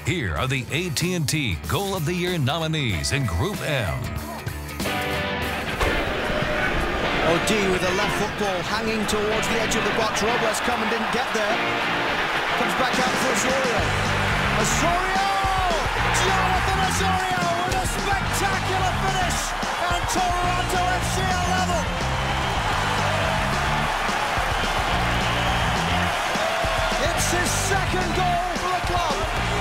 Here are the AT&T Goal of the Year nominees in Group M. OD with a left foot ball hanging towards the edge of the box. Robles come and didn't get there. Comes back out for Osorio. Osorio! Jonathan Osorio with a spectacular finish. And Toronto FC are level. It's his second goal for the club.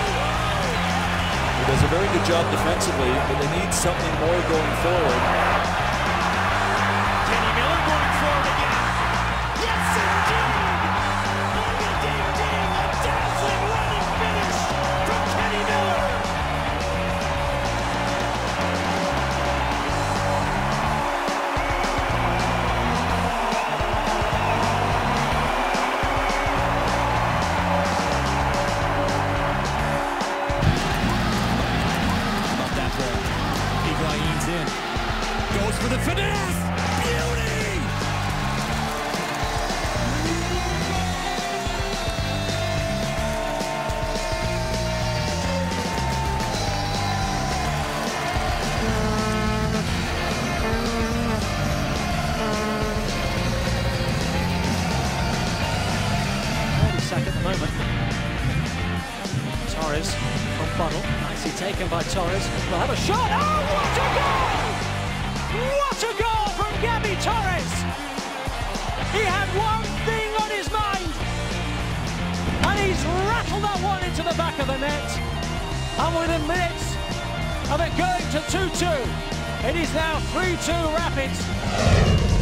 He does a very good job defensively, but they need something more going forward. Goes for the finesse! Beauty! Sack at the moment. Torres from Buddle. Nicely taken by Torres. We'll have a shot. Oh, what a goal! What a goal from Gabby Torres! He had one thing on his mind, and he's rattled that one into the back of the net. And within minutes of it going to 2-2, it is now 3-2 Rapids.